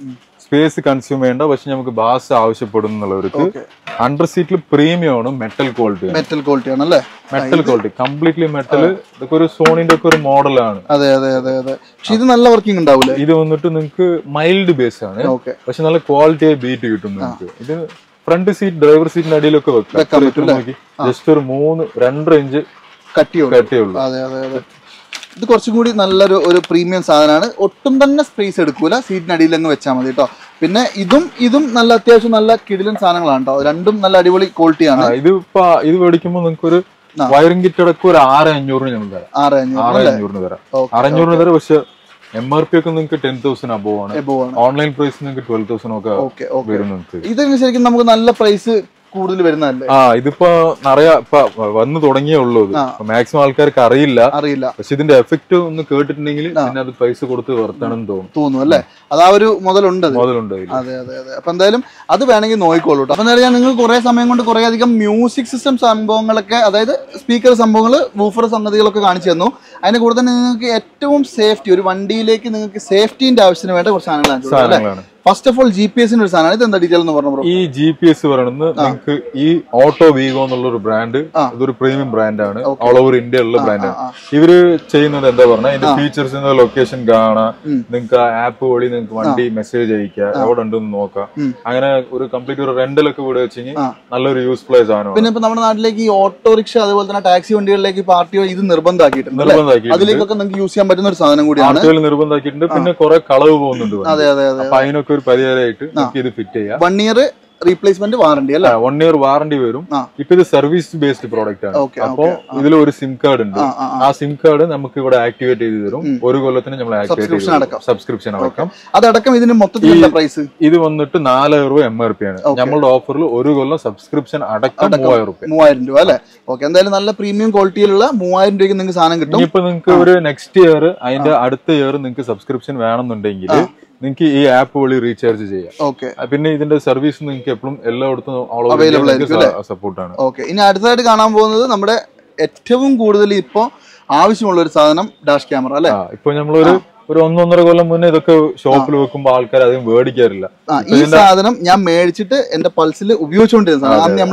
Speaker 2: സ്പേസ് കൺസ്യൂം ചെയ്യേണ്ട, പക്ഷെ നമുക്ക് ബാസ് ആവശ്യപ്പെടുന്നവർക്ക് അണ്ടർ സീറ്റിൽ പ്രീമിയം ആണ്, മെറ്റൽ ക്വാളിറ്റി
Speaker 1: മെറ്റൽ ക്വാളിറ്റി ആണ് അല്ലേ?
Speaker 2: Metal quality completely metal. ഇതൊക്കെ ഒരു സോണിന്റെ ഒക്കെ ഒരു മോഡലാണ്.
Speaker 1: അതെ അതെ അതെ അതെ. പക്ഷെ ഇത് നല്ല വർക്കിംഗ് ഉണ്ടാവില്ല.
Speaker 2: ഇത് വന്നിട്ട് നിങ്ങൾക്ക് മൈൽഡ് ബേസ് ആണ്, പക്ഷെ നല്ല ക്വാളിറ്റി ആയി ബീറ്റ് കിട്ടും നിങ്ങൾക്ക്. ഇത് ഫ്രണ്ട് സീറ്റ് ഡ്രൈവർ സീറ്റിന്റെ അടിയിലൊക്കെ വെക്കാം. നോക്കി ജസ്റ്റ് ഒരു മൂന്ന് രണ്ടര ഇഞ്ച് കട്ടിയുള്ളൂ.
Speaker 1: അതെ അതെ അതെ. ഇത് കുറച്ചും കൂടി നല്ലൊരു ഒരു പ്രീമിയം സാധനമാണ്. ഒട്ടും തന്നെ സ്പേസ് എടുക്കൂല, സീറ്റിനടിയിൽ അങ്ങ് വെച്ചാൽ മതി കേട്ടോ. പിന്നെ ഇതും ഇതും നല്ല അത്യാവശ്യം നല്ല കിടിലൻ സാധനങ്ങളാണ് കേട്ടോ. രണ്ടും നല്ല അടിപൊളി ക്വാളിറ്റിയാണ്.
Speaker 2: ഇത് ഇപ്പൊ ഇത് മേടിക്കുമ്പോൾ നിങ്ങൾക്ക് ഒരു വയറിംഗ് കിറ്റ് അടക്കം ഒരു ആറ് അഞ്ഞൂറിന് ഞങ്ങൾ തരാം.
Speaker 1: ആറ്
Speaker 2: ആറ് അഞ്ഞൂറിന് തരാം അറഞ്ഞൂറിന് തരാം. പക്ഷെ എം ആർ പി ഒക്കെ നിങ്ങൾക്ക് ടെൻ തൗസൻഡ് അബോവ് ആണ്. ഓൺലൈൻ പ്രൈസ് നിങ്ങൾക്ക് ട്വൽവ് തൗസൻഡ് ഒക്കെ വരും. നിങ്ങൾക്ക്
Speaker 1: ഇത് ശരിക്കും നമുക്ക് നല്ല പ്രൈസ് കൂടുതൽ വരുന്നതല്ലേ?
Speaker 2: ആ ഇതിപ്പോ നിറയെ ഇപ്പൊ വന്നു തുടങ്ങിയേ ഉള്ളൂ. മാക്സിമം ആൾക്കാർക്ക് അറിയില്ല അറിയില്ല പക്ഷെ ഇതിന്റെ എഫക്ട് ഒന്ന് കേട്ടിട്ടുണ്ടെങ്കിൽ പിന്നെ അത് പൈസ കൊടുത്ത് വർത്താണെന്ന് തോന്നും
Speaker 1: തോന്നുന്നു അല്ലേ? അതാ ഒരു മുതലുണ്ട്
Speaker 2: മുതലുണ്ട്.
Speaker 1: അതെ അതെ അതെ. അപ്പൊ എന്തായാലും അത് വേണമെങ്കിൽ നോക്കിക്കോളൂ കേട്ടോ. അപ്പൊ എന്തായാലും ഞാൻ നിങ്ങൾ കുറെ സമയം കൊണ്ട് കുറെ അധികം മ്യൂസിക് സിസ്റ്റം സംഭവങ്ങളൊക്കെ, അതായത് സ്പീക്കർ സംഭവങ്ങൾ, വൂഫർ സംഗതികളൊക്കെ കാണിച്ചു തന്നു. അതിന്റെ കൂടെ തന്നെ നിങ്ങൾക്ക് ഏറ്റവും സേഫ്റ്റി, ഒരു വണ്ടിയിലേക്ക് നിങ്ങൾക്ക് സേഫ്റ്റിന്റെ ആവശ്യത്തിന് വേണ്ട കുറച്ച് സാധനങ്ങളാണ്. First of all G P എസിന്റെ ഒരു സാധനമാണ്. ഇത് എന്താ ഡീറ്റെയിൽ എന്ന് പറഞ്ഞു?
Speaker 2: ഈ ജി പി എസ് പറയുന്നത് നിങ്ങൾക്ക് ഈ ഓട്ടോ വീഗോ എന്നുള്ള ഒരു ബ്രാൻഡ്, ഇതൊരു പ്രീമിയം ബ്രാൻഡാണ്, ഓൾ ഓവർ ഇന്ത്യ ഉള്ള ബ്രാൻഡാണ്. ഇവര് ചെയ്യുന്നത് എന്താ പറഞ്ഞാൽ ഇതിന്റെ ഫീച്ചേഴ്സ്, ലൊക്കേഷൻ കാണാം, നിങ്ങൾക്ക് ആ ആപ്പ് വഴി നിങ്ങൾക്ക് വണ്ടി മെസ്സേജ് അയക്കാം, എവിടെ ഉണ്ടെന്ന് നോക്കാം. അങ്ങനെ ഒരു കംപ്ലീറ്റ് ഒരു റെന്റലൊക്കെ ഇവിടെ വെച്ചെങ്കിൽ നല്ലൊരു യൂസ്ഫുൾ ആയ സാധനം.
Speaker 1: പിന്നെ ഇപ്പൊ നമ്മുടെ നാട്ടിലേക്ക് ഈ ഓട്ടോറിക്ഷ അതുപോലെ തന്നെ ടാക്സി വണ്ടികളിലേക്ക് പാർട്ടിയോ ഇത് നിർബന്ധമാക്കിയിട്ടുണ്ട്. അതിലേക്കൊക്കെ നിങ്ങൾക്ക് യൂസ് ചെയ്യാൻ പറ്റുന്ന ഒരു സാധനം കൂടിയാണ്.
Speaker 2: നിർബന്ധമാക്കിയിട്ടുണ്ട്. പിന്നെ കുറെ കളവ് പോകുന്നുണ്ട്.
Speaker 1: അതെ അതെ അതെ.
Speaker 2: അപ്പൊ അതിനൊക്കെ ഒരു പരിഹാരമായിട്ട് ഇത് ഫിറ്റ് ചെയ്യാം.
Speaker 1: വൺ ഇയർ റീപ്ലേസ്മെന്റ് വാറണ്ടി അല്ല?
Speaker 2: വൺ ഇയർ വാറണ്ടി വരും. ഇപ്പൊ ഇത് സർവീസ് ബേസ്ഡ് പ്രോഡക്റ്റ് ആണ്. അപ്പൊ ഇതിൽ ഒരു സിം കാർഡ് ഉണ്ട്. ആ സിം കാർഡ് നമുക്ക് ഇവിടെ ആക്ടിവേറ്റ് ചെയ്ത് തരും. ഒരു കൊല്ലത്തിന് നമ്മൾ സബ്സ്ക്രിപ്ഷൻ അടക്കം
Speaker 1: അതടക്കം ഇതിന് മൊത്തത്തിലുള്ള പ്രൈസ്
Speaker 2: ഇത് വന്നിട്ട് നാലായിരം രൂപ എം ആർ പി ആണ്. നമ്മളുടെ ഓഫറിൽ ഒരു കൊല്ലം സബ്സ്ക്രിപ്ഷൻ അടക്കം മൂവായിരം രൂപ
Speaker 1: മൂവായിരം രൂപ അല്ലെ? ഓക്കെ. എന്തായാലും നല്ല പ്രീമിയം ക്വാളിറ്റിയിലുള്ള മൂവായിരം രൂപയ്ക്ക് നിങ്ങൾക്ക് സാധനം കിട്ടും.
Speaker 2: ഇപ്പൊ നിങ്ങൾക്ക് ഒരു നെക്സ്റ്റ് ഇയർ അതിന്റെ അടുത്ത ഇയർ നിങ്ങൾക്ക് സബ്സ്ക്രിപ്ഷൻ വേണമെന്നുണ്ടെങ്കിൽ നിങ്ങൾക്ക് ഈ ആപ്പ് വഴി റീചാർജ് ചെയ്യാം.
Speaker 1: ഓക്കെ.
Speaker 2: പിന്നെ ഇതിന്റെ സർവീസ് നിങ്ങൾക്ക് എപ്പോഴും എല്ലായിടത്തും
Speaker 1: അവൈലബിൾ ആയിരിക്കും.
Speaker 2: സപ്പോർട്ടാണ്.
Speaker 1: ഓക്കെ. ഇനി അടുത്തതായിട്ട് കാണാൻ പോകുന്നത് നമ്മുടെ ഏറ്റവും കൂടുതൽ ഇപ്പൊ ആവശ്യമുള്ള ഒരു സാധനം ഡാഷ് ക്യാമറ അല്ലെ?
Speaker 2: ഇപ്പൊ നമ്മളൊരു ഒരു ഒന്നൊന്നര കൊല്ലം മുന്നേ ഇതൊക്കെ ഷോപ്പിൽ വെക്കുമ്പോൾ ആൾക്കാർ അധികം മേടിക്കാറില്ല.
Speaker 1: ഈ സാധനം ഞാൻ മേടിച്ചിട്ട് എന്റെ പൾസിൽ ഉപയോഗിച്ചുകൊണ്ടിരുന്ന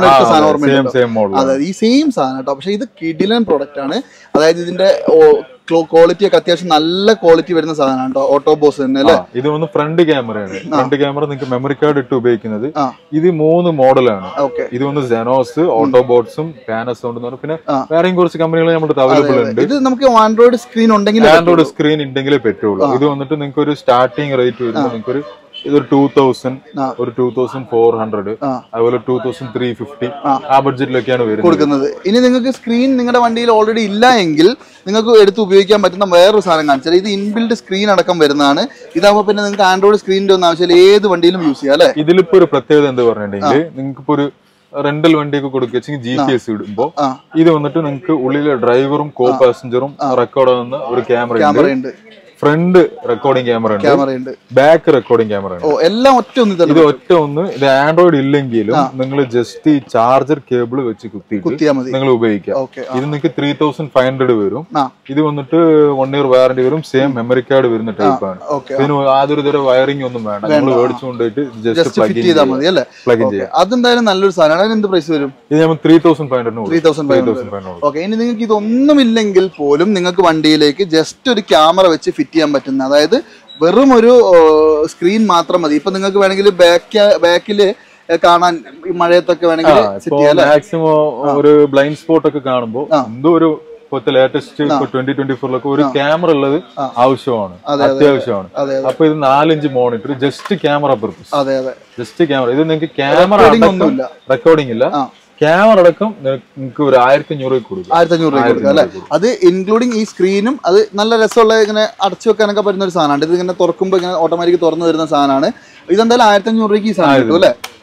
Speaker 1: ഈ സെയിം സാധനം കേട്ടോ. പക്ഷെ ഇത് കിഡിലൻ പ്രോഡക്റ്റ് ആണ്. അതായത് ഇതിന്റെ ക്വാളിറ്റി ഒക്കെ അത്യാവശ്യം നല്ല ക്വാളിറ്റി വരുന്ന സാധനമാണ് കേട്ടോ. ഓട്ടോ ബോസ് തന്നെ അല്ലേ?
Speaker 2: ഇത് ഒന്ന് ഫ്രണ്ട് ക്യാമറയാണ്. ഫ്രണ്ട് ക്യാമറ നിങ്ങൾക്ക് മെമ്മറി കാർഡ് ഇട്ട് ഉപയോഗിക്കുന്നത്. ഇത് മൂന്ന് മോഡലാണ്. ഇത് ഒന്ന് സെനോസ്, ഓട്ടോബോട്ട്സും, പാനസോണ്ട് എന്ന് പറഞ്ഞാൽ പിന്നെ വേറെയും കുറച്ച് കമ്പനികൾ നമ്മുടെ അവൈലബിൾ ഉണ്ട്.
Speaker 1: ഇത് നമുക്ക് ആൻഡ്രോയിഡ് സ്ക്രീൻ ഉണ്ടെങ്കിൽ
Speaker 2: ആൻഡ്രോയിഡ് സ്ക്രീൻ ഉണ്ടെങ്കിലേ പറ്റുള്ളൂ. ഇത് വന്നിട്ട് നിങ്ങൾക്ക് ഒരു സ്റ്റാർട്ടിംഗ് റേറ്റ് വരുന്നത് നിങ്ങൾക്ക് ഒരു ഇതൊരു ടൂ തൗസൻഡ് ഒരു ടൂ തൗസൻഡ് ഫോർ ഹൺഡ്രഡ് അതുപോലെ ടൂ തൗസൻഡ് ത്രീ ഫിഫ്റ്റി ആ ബഡ്ജറ്റിലൊക്കെയാണ് വരുന്നത്.
Speaker 1: ഇനി നിങ്ങൾക്ക് സ്ക്രീൻ നിങ്ങളുടെ വണ്ടിയിൽ ഓൾറെഡി ഇല്ല എങ്കിൽ നിങ്ങൾക്ക് എടുത്ത് ഉപയോഗിക്കാൻ പറ്റുന്ന വേറൊരു സാധനം കാണിച്ചാൽ ഇത് ഇൻബിൽഡ് സ്ക്രീൻ അടക്കം വരുന്നതാണ്. ഇതാകുമ്പോൾ പിന്നെ നിങ്ങൾക്ക് ആൻഡ്രോയിഡ് സ്ക്രീനിന്റെ ഒന്നും ആവശ്യമില്ല, ഏത് വണ്ടിയിലും യൂസ് ചെയ്യാം അല്ലെ?
Speaker 2: ഇതിലിപ്പോ ഒരു പ്രത്യേകത എന്താ പറഞ്ഞിട്ടുണ്ടെങ്കിൽ നിങ്ങൾക്ക് ഇപ്പൊ ഒരു റെന്റൽ വണ്ടിയൊക്കെ കൊടുക്കുക ജി പി എസ് ഇടുമ്പോ ഇത് വന്നിട്ട് നിങ്ങൾക്ക് ഉള്ളിലെ ഡ്രൈവറും കോ പാസഞ്ചറും റെക്കോർഡ് ആവുന്ന ഒരു ക്യാമറ ഉണ്ട്. ഫ്രണ്ട് റെക്കോർഡിംഗ് ക്യാമറ ഉണ്ട്, ബാക്ക് റെക്കോർഡിംഗ് ക്യാമറ ഉണ്ട്.
Speaker 1: എല്ലാം ഒറ്റ ഒന്ന്.
Speaker 2: ഇത് ഒറ്റ ഒന്ന്. ഇത് ആൻഡ്രോയിഡ് ഇല്ലെങ്കിലും നിങ്ങൾ ജസ്റ്റ് ഈ ചാർജർ കേബിൾ വെച്ച് കുത്തിയിട്ട് നിങ്ങൾ ഉപയോഗിക്കാം. ഇത് നിങ്ങൾക്ക് ത്രീ തൗസൻഡ് ഫൈവ് ഹൺഡ്രഡ് വരും. ഇത് വന്നിട്ട് വൺ ഇയർ വാറന്റി വരും. സെയിം മെമ്മറി കാർഡ് വരുന്ന ടൈപ്പാണ്. ഇതിന് യാതൊരു തരം വയറിംഗ് ഒന്നും വേണ്ട. നമ്മൾ മേടിച്ചു കൊണ്ടുപോയിട്ട് ജസ്റ്റ് പ്ലഗ് പ്ലഗ് ചെയ്യാം.
Speaker 1: അതെന്തായാലും നല്ലൊരു സാധനമാണ്. എന്ത് പ്രൈസ് വരും?
Speaker 2: ഇത് നമ്മൾ three thousand five hundred
Speaker 1: three thousand five hundred okay. ഇനി നിങ്ങൾക്ക് ഇതൊന്നും ഇല്ലെങ്കിൽ പോലും നിങ്ങൾക്ക് വണ്ടിയിലേക്ക് ജസ്റ്റ് ഒരു ക്യാമറ വെച്ച് ഫിറ്റ് ചെയ്യാൻ പറ്റുന്ന, അതായത് വെറും ഒരു സ്ക്രീൻ മാത്രം മതി. ഇപ്പൊ നിങ്ങൾക്ക് വേണമെങ്കിൽ ബാക്ക് ബാക്കില് കാണാൻ മഴയത്തൊക്കെ വേണമെങ്കിൽ
Speaker 2: മാക്സിമം ഒരു ബ്ലൈൻഡ് സ്പോട്ട് ഒക്കെ കാണുമ്പോൾ എന്തോ ഒരു ലേറ്റസ്റ്റ് ട്വന്റി ട്വന്റി ഫോറിലൊക്കെ ഒരു ക്യാമറ ഉള്ളത് ആവശ്യമാണ്, അത്യാവശ്യമാണ്. അപ്പൊ ഇത് നാലഞ്ച് monitor just camera purpose, just camera. ഇത് നിങ്ങൾക്ക് ക്യാമറ റെക്കോർഡിംഗ് ഇല്ല, ക്യാമറ അടക്കം നിങ്ങൾക്ക് ഒരു ആയിരത്തി അഞ്ഞൂറ് കൊടുക്കും.
Speaker 1: ആയിരത്തി അഞ്ഞൂറ് രൂപ കൊടുക്കും അല്ലെ? അത് ഇൻക്ലൂഡിങ് ഈ സ്ക്രീനും. അത് നല്ല രസമുള്ള ഇങ്ങനെ അടച്ചു വെക്കാനൊക്കെ പറ്റുന്ന ഒരു സാധനമാണ്. ഇത് ഇങ്ങനെ തുറക്കുമ്പോൾ ഇങ്ങനെ ഓട്ടോമാറ്റിക് തുറന്നു വരുന്ന സാധനമാണ്. ഇതെന്തായാലും ആയിരത്തി അഞ്ഞൂറ് രൂപയ്ക്ക് ഈ സാധനം കിട്ടും അല്ലെ?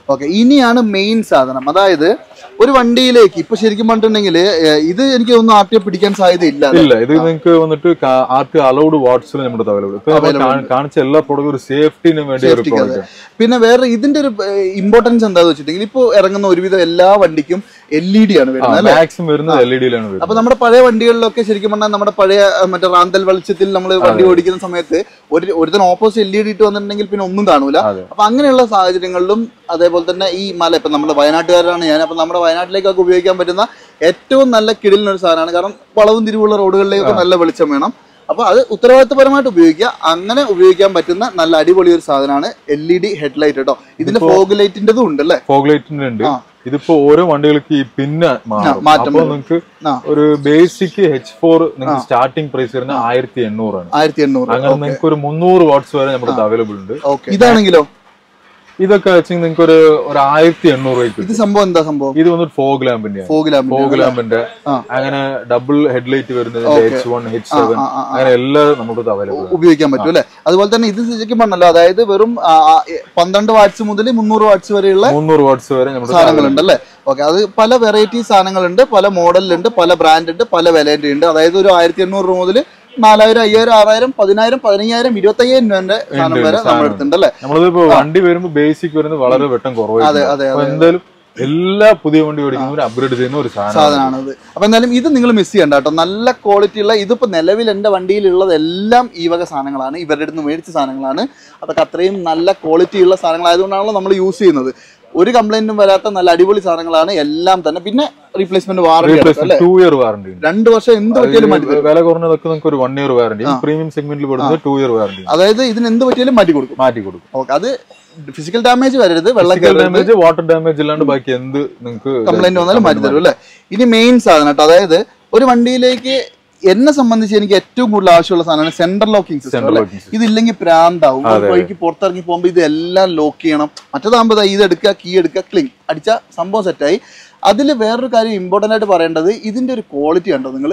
Speaker 1: ഓക്കെ, ഇനിയാണ് മെയിൻ സാധനം. അതായത് ഒരു വണ്ടിയിലേക്ക് ഇപ്പൊ ശരിക്കും പറഞ്ഞിട്ടുണ്ടെങ്കിൽ ഇത് എനിക്ക് ഒന്നും ആർ ടി ഒ പിടിക്കാൻ സാധ്യതയില്ല.
Speaker 2: ഇല്ല, ഇത് നിങ്ങൾക്ക് വന്നിട്ട് ആർ ടി അലൗഡ് വാട്ട്സിൽ നമ്മുടെ അവൈലബിൾ. കാണിച്ച എല്ലാ പ്രോഡക്റ്റും ഒരു സേഫ്റ്റിന് വേണ്ടി.
Speaker 1: പിന്നെ വേറെ ഇതിന്റെ ഒരു ഇമ്പോർട്ടൻസ് എന്താണെന്ന് വെച്ചിട്ടുണ്ടെങ്കിൽ ഇപ്പൊ ഇറങ്ങുന്ന ഒരുവിധം എല്ലാ വണ്ടിക്കും എൽ ഇ ഡി ആണ് വരുന്നത്,
Speaker 2: മാക്സിമം വരുന്നത് എൽ ഇ ഡിയിലാണ് വരുന്നത്.
Speaker 1: അപ്പൊ നമ്മുടെ പഴയ വണ്ടികളിലൊക്കെ ശരിക്കും പറഞ്ഞാൽ നമ്മുടെ പഴയ മറ്റേ റാന്തൽ വെളിച്ചത്തിൽ നമ്മൾ വണ്ടി ഓടിക്കുന്ന സമയത്ത് ഒരു ഒരുത്തൻ ഓപ്പോസിറ്റ് എൽ ഇ ഡി ഇട്ട് വന്നിട്ടുണ്ടെങ്കിൽ പിന്നെ ഒന്നും കാണൂല. അപ്പൊ അങ്ങനെയുള്ള സാഹചര്യങ്ങളിലും അതേപോലെ തന്നെ ഈ മല ഇപ്പൊ നമ്മുടെ വയനാട്ടുകാരാണ് ഞാൻ, അപ്പൊ നമ്മുടെ വയനാട്ടിലേക്കൊക്കെ ഉപയോഗിക്കാൻ പറ്റുന്ന ഏറ്റവും നല്ല കിടിലിനൊരു സാധനമാണ്. കാരണം വളവും തിരിവുള്ള റോഡുകളിലേക്ക് നല്ല വെളിച്ചം വേണം. അപ്പൊ അത് ഉത്തരവാദിത്തപരമായിട്ട് ഉപയോഗിക്കുക. അങ്ങനെ ഉപയോഗിക്കാൻ പറ്റുന്ന നല്ല അടിപൊളി ഒരു സാധനമാണ് എൽ ഇ ഡി ഹെഡ്ലൈറ്റ് കേട്ടോ. ഇതിന്റെ ഫോഗ് ലൈറ്റിന്റെതും ഉണ്ട് അല്ലേ?
Speaker 2: ഫോഗ് ലൈറ്റിന്റെ ഉണ്ട്. ഇതിപ്പോ ഓരോ വണ്ടികൾക്ക് ഈ പിന്നെ മാറ്റം. നിങ്ങൾക്ക് ഒരു ബേസിക് എച്ച് ഫോർ നിങ്ങൾക്ക് സ്റ്റാർട്ടിംഗ് പ്രൈസ് വരുന്നത് ആയിരത്തി എണ്ണൂറാണ്.
Speaker 1: ആയിരത്തി എണ്ണൂറ്
Speaker 2: അങ്ങനെ നിങ്ങൾക്ക് ഒരു മുന്നൂറ് വാട്ട്സ് വരെ നമ്മുടെ അവൈലബിൾ ഉണ്ട്.
Speaker 1: ഇതാണെങ്കിലോ
Speaker 2: ഇതൊക്കെ വെച്ച് നിങ്ങൾക്ക് ഒരു ഒരു ആയിരത്തി എണ്ണൂറ് രൂപയ്ക്ക്.
Speaker 1: ഇത് സംഭവം എന്താ സംഭവം?
Speaker 2: ഇത് വന്നിട്ട് ഫോഗ് ലാമ്പിന്റെ ഫോഗ് ഫോഗ് ലാമ്പിന്റെ അങ്ങനെ ഡബിൾ ഹെഡ്ലൈറ്റ് വരുന്നത് എച്ച് വൺ എച്ച് സെവൻ അങ്ങനെ എല്ലാം നമുക്ക് അവൈലബിൾ
Speaker 1: ഉപയോഗിക്കാൻ പറ്റും അല്ലെ? അതുപോലെ തന്നെ ഇത് ശരിക്കും പറഞ്ഞല്ലോ, അതായത് വെറും പന്ത്രണ്ട് വാട്ട്സ് മുതൽ മുന്നൂറ് വാട്ട്സ് വരെയുള്ള
Speaker 2: മുന്നൂറ് വാട്ട്സ് വരെ നമ്മുടെ
Speaker 1: സാധനങ്ങളുണ്ട് അല്ലെ? ഓക്കെ, അത് പല വെറൈറ്റി സാധനങ്ങളുണ്ട്, പല മോഡലിലുണ്ട്, പല ബ്രാൻഡ് ഉണ്ട്, പല വിലന്റെ ഉണ്ട്. അതായത് ഒരു ആയിരത്തി എണ്ണൂറ് രൂപ മുതൽ നാലായിരം, അയ്യായിരം, ആറായിരം, പതിനായിരം, പതിനയ്യായിരം, ഇരുപത്തി അയ്യായിരം രൂപന്റെ സാധനം വരെ നമ്മുടെ അടുത്തുണ്ട് അല്ലെ?
Speaker 2: നമ്മളിപ്പോ വണ്ടി വരുമ്പോൾ ബേസിക് വരുന്നത് വളരെ വെട്ടം കുറവാണ്.
Speaker 1: അതെ അതെ
Speaker 2: എന്തായാലും എല്ലാ പുതിയ വണ്ടി ഓടിക്കുന്നവരും അപ്ഗ്രേഡ് ചെയ്യുന്ന ഒരു
Speaker 1: സാധനമാണ്. അപ്പൊ എന്തായാലും ഇത് നിങ്ങൾ മിസ് ചെയ്യണ്ട കേട്ടോ. നല്ല ക്വാളിറ്റി ഉള്ള, ഇതിപ്പോ നിലവിൽ എന്റെ വണ്ടിയിലുള്ളത് എല്ലാം ഈ വക സാധനങ്ങളാണ്, ഇവരുടെ അടുത്ത് മേടിച്ച സാധനങ്ങളാണ്. അതൊക്കെ അത്രയും നല്ല ക്വാളിറ്റി ഉള്ള സാധനങ്ങളായതുകൊണ്ടാണല്ലോ നമ്മൾ യൂസ് ചെയ്യുന്നത്. ഒരു കംപ്ലൈന്റും വരാത്ത നല്ല അടിപൊളി സാധനങ്ങളാണ് എല്ലാം തന്നെ. പിന്നെ replacement warranty
Speaker 2: two year warranty,
Speaker 1: രണ്ട് വർഷം എന്ത് പറ്റിയാലും മാറ്റി.
Speaker 2: വില കുറഞ്ഞതൊക്കെ നമുക്ക് ഒരു വൺ ഇയർ വാറണ്ടി, പ്രീമിയം സെഗ്മെന്റിൽ കൊടുക്കുന്നത് ടു ഇയർ വാറണ്ടി.
Speaker 1: അതായത് ഇതിന് എന്ത് പറ്റിയാലും മാറ്റി കൊടുക്കും
Speaker 2: മാറ്റി കൊടുക്കും
Speaker 1: ഓക്കെ, അത് ഫിസിക്കൽ ഡാമേജ് വരരുത്, വെള്ളം
Speaker 2: ഡാമേജ്, വാട്ടർ ഡാമേജ് ഇല്ലാണ്ട് ബാക്കി എന്ത് നിങ്ങൾക്ക്
Speaker 1: കംപ്ലൈന്റ് വന്നാലും മാറ്റി തരും അല്ലെ? ഇനി മെയിൻ സാധനം കേട്ടോ, അതായത് ഒരു വണ്ടിയിലേക്ക് എന്നെ സംബന്ധിച്ച് എനിക്ക് ഏറ്റവും കൂടുതൽ ആവശ്യമുള്ള സാധനമാണ് സെന്റർ ലോക്കിംഗ് സിസ്റ്റം. ഇതില്ലെങ്കിൽ പ്രാന്താവും. വഴിക്ക് പുറത്തിറങ്ങി പോകുമ്പോൾ ഇതെല്ലാം ലോക്ക് ചെയ്യണം. മറ്റേതാകുമ്പോൾ ഇത് എടുക്കുക, കീ എടുക്കുക, ക്ലിങ് അടിച്ച സംഭവം സെറ്റായി. അതിൽ വേറൊരു കാര്യം ഇമ്പോർട്ടന്റ് ആയിട്ട് പറയേണ്ടത്, ഇതിന്റെ ഒരു ക്വാളിറ്റി കണ്ടോ നിങ്ങൾ?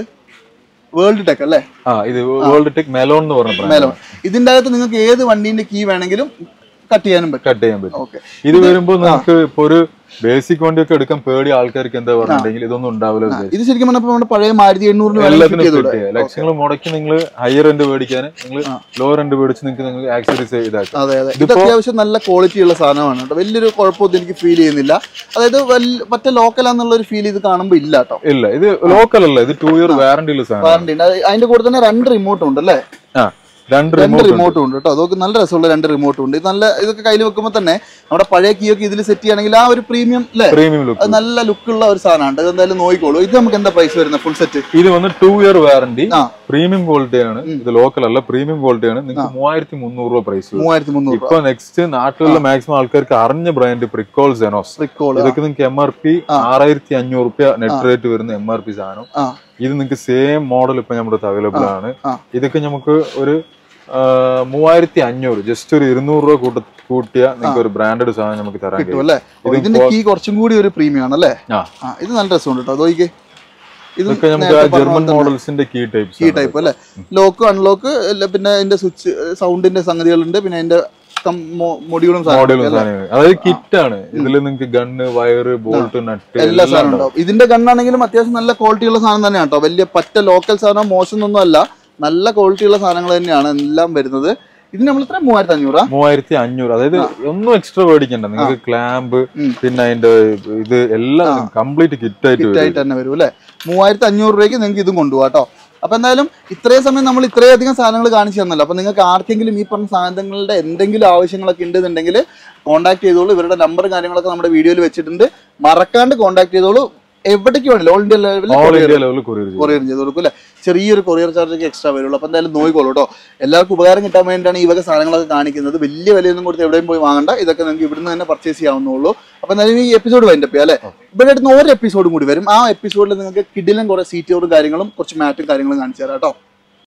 Speaker 1: വേൾഡ് ടെക് അല്ലേ?
Speaker 2: വേൾഡ് ടെക് മെലോൺ എന്ന് പറഞ്ഞ
Speaker 1: മെലോൺ. ഇതിന്റെ അകത്ത് നിങ്ങൾക്ക് ഏത് വണ്ടീന്റെ കീ വേണമെങ്കിലും കട്ട് ചെയ്യാനും പറ്റും.
Speaker 2: കട്ട് ചെയ്യാൻ പറ്റും. ഓക്കെ, ഇത് വരുമ്പോ നമുക്ക് ഇപ്പൊ ഒരു ബേസിക് വണ്ടിയൊക്കെ എടുക്കാൻ പേടി ആൾക്കാർക്ക് എന്താ പറഞ്ഞിട്ടുണ്ടെങ്കിൽ ഇതൊന്നും ഉണ്ടാവില്ല.
Speaker 1: ഇത് ശരിക്കും പറഞ്ഞപ്പോൾ നമ്മുടെ പഴയ മാരുതി എണ്ണൂറിന്
Speaker 2: ലക്ഷങ്ങൾ മുടക്കി നിങ്ങൾ ഹയർ എൻഡ് മേടിക്കാൻ നിങ്ങൾ ലോവർ എൻഡ് മേടിച്ച് നിങ്ങൾക്ക് നിങ്ങൾക്ക് ആക്സസറീസ് ഇതാക്കാം.
Speaker 1: അതെ അതെ, ഇത് അത്യാവശ്യം നല്ല ക്വാളിറ്റി ഉള്ള സാധനമാണ് കേട്ടോ. വലിയൊരു കുഴപ്പമൊന്നും എനിക്ക് ഫീൽ ചെയ്യുന്നില്ല. അതായത് മറ്റേ ലോക്കലാന്നുള്ള ഒരു ഫീൽ ഇത് കാണുമ്പോൾ ഇല്ല കേട്ടോ.
Speaker 2: ഇല്ല, ഇത് ലോക്കൽ അല്ല, ഇത് ടു ഇയർ വാറണ്ടി ഉള്ള സാധനം.
Speaker 1: വാറണ്ടി ഉണ്ട്. അതിന്റെ കൂടെ തന്നെ രണ്ട് റിമോട്ടും ഉണ്ട് അല്ലേ?
Speaker 2: രണ്ട്
Speaker 1: റിമോട്ടും ഉണ്ട് കേട്ടോ. അതൊക്കെ നല്ല രസമുള്ള രണ്ട് റിമോട്ടും ഉണ്ട്. നല്ല ഇതൊക്കെ കയ്യിൽ വെക്കുമ്പോൾ തന്നെ നമ്മുടെ പഴയ കീയൊക്കെ ഇതിൽ സെറ്റ് ചെയ്യുകയാണെങ്കിൽ ആ ഒരു പ്രീമിയം അല്ലേ, അത് നല്ല ലുക്കുള്ള ഒരു സാധനമാണ്. അത് എന്തായാലും നോക്കിക്കോളൂ. ഇത് നമുക്ക് എന്താ പ്രൈസ് വരുന്നത് ഫുൾ സെറ്റ്?
Speaker 2: ഇത് വന്ന് two year warranty, premium quality ആണ്. ഇത് ലോക്കൽ അല്ല, പ്രീമിയം ക്വാളിറ്റി ആണ്. നിങ്ങൾക്ക് മൂവായിരത്തി മുന്നൂറ് രൂപ പ്രൈസ്.
Speaker 1: മൂവായിരത്തി മുന്നൂറ്
Speaker 2: ഇപ്പൊ നെക്സ്റ്റ് നാട്ടിലുള്ള മാക്സിമം ആൾക്കാർക്ക് അറിഞ്ഞ ബ്രാൻഡ് പ്രിക്കോൾ സെനോസ്. ഇതൊക്കെ നിങ്ങൾക്ക് എം ആർ പി ആറായിരത്തി അഞ്ഞൂറ് രൂപ നെറ്റ് റേറ്റ് വരുന്ന എം ആർ പി സാധനം. ഇത് നിങ്ങൾക്ക് സെയിം മോഡൽ ഇപ്പൊ നമ്മുടെ അവൈലബിൾ ആണ്. ഇതൊക്കെ നമുക്ക് ഒരു മൂവായിരത്തി അഞ്ഞൂറ്, ജസ്റ്റ് ഒരു ഇരുന്നൂറ് രൂപ കൂട്ട കൂട്ടിയ നിങ്ങൾക്ക് ഒരു ബ്രാൻഡഡ് സാധനം നമുക്ക് തരാൻ
Speaker 1: കിട്ടും അല്ലേ? ഇതിന്റെ കീ കുറച്ചും കൂടി ഒരു പ്രീമിയം ആണ് അല്ലേ? ഇത് നല്ല രസമുണ്ട് കേട്ടോ. അതോക്കെ
Speaker 2: ഇതൊക്കെ നമുക്ക് ജർമ്മൻ മോഡൽസിന്റെ കീ ടൈപ്പ്
Speaker 1: കീ ടൈപ്പ് അല്ലേ? ലോക്ക് അൺലോക്ക്, പിന്നെ അതിന്റെ സ്വിച്ച് സൗണ്ടിന്റെ സംഗതികളുണ്ട്, പിന്നെ അതിന്റെ മൊഡ്യൂളും
Speaker 2: അതായത് കിറ്റ് ആണ്. ഇതിൽ നിങ്ങൾക്ക് ഗണ്ണ്, വയറ്, ബോൾട്ട്, നട്ട്
Speaker 1: എല്ലാ സാധനം ഉണ്ടാവും. ഇതിന്റെ ഗണ്ണാണെങ്കിലും അത്യാവശ്യം നല്ല ക്വാളിറ്റി ഉള്ള സാധനം തന്നെയാണ് കേട്ടോ. വലിയ പറ്റ ലോക്കൽ സാധനം മോശമൊന്നും അല്ല, നല്ല ക്വാളിറ്റി ഉള്ള സാധനങ്ങൾ തന്നെയാണ് എല്ലാം വരുന്നത്. ഇത് നമ്മൾ ഇത്ര മൂവായിരത്തി അഞ്ഞൂറ്
Speaker 2: മൂവായിരത്തി അഞ്ഞൂറ് അതായത് ഒന്നും എക്സ്ട്രാ മേടിക്കണ്ട. നിങ്ങൾക്ക് ക്ലാമ്പ് പിന്നെ അതിന്റെ ഇത് എല്ലാം കംപ്ലീറ്റ് കിറ്റ് ആയിട്ട്
Speaker 1: തന്നെ വരും അല്ലെ? മൂവായിരത്തി അഞ്ഞൂറ് രൂപയ്ക്ക് നിങ്ങൾക്ക് ഇതും കൊണ്ടുപോകാം കേട്ടോ. അപ്പൊ എന്തായാലും ഇത്രയും സമയം നമ്മൾ ഇത്രയധികം സാധനങ്ങൾ കാണിച്ചു തന്നല്ലോ. അപ്പൊ നിങ്ങൾക്ക് ആർക്കെങ്കിലും ഈ പറഞ്ഞ സാധനങ്ങളുടെ എന്തെങ്കിലും ആവശ്യങ്ങളൊക്കെ ഉണ്ടെന്നുണ്ടെങ്കിൽ കോൺടാക്ട് ചെയ്തോളൂ. ഇവരുടെ നമ്പറും കാര്യങ്ങളൊക്കെ നമ്മുടെ വീഡിയോയിൽ വെച്ചിട്ടുണ്ട്. മറക്കാണ്ട് കോൺടാക്ട് ചെയ്തോളൂ. എവിടേക്ക് വേണല്ലോ ഓൾ ഇന്ത്യ ലെവലിൽ കൊറിയർ ചെയ്ത് കൊടുക്കും അല്ലെ? ചെറിയൊരു കൊറിയർ ചാർജ് ഒക്കെ എക്സ്ട്രാ വരുള്ളൂ. അപ്പൊ എന്തായാലും നോക്കിക്കോളൂ കേട്ടോ. എല്ലാവർക്കും ഉപകാരം കിട്ടാൻ വേണ്ടിയിട്ടാണ് ഈ വക സാധനങ്ങളൊക്കെ കാണിക്കുന്നത്. വലിയ വിലയൊന്നും കൊടുത്ത് എവിടെയും പോയി വാങ്ങണ്ട. ഇതൊക്കെ നിങ്ങൾക്ക് ഇവിടുന്ന് തന്നെ പർച്ചേസ് ചെയ്യാവുന്നുള്ളൂ. അപ്പൊ എന്തായാലും ഈ എപ്പിസോഡ് വൈൻഡപ്പ് ചെയ്യാം അല്ലെ? ഇവിടെ അടുത്ത് ഒരു എപ്പിസോഡും കൂടി വരും. ആ എപ്പിസോഡിൽ നിങ്ങൾക്ക് കിഡിലും കുറെ സീറ്റോറും കാര്യങ്ങളും കുറച്ച് മാറ്റും കാര്യങ്ങളും കാണിച്ചു തരാം കേട്ടോ.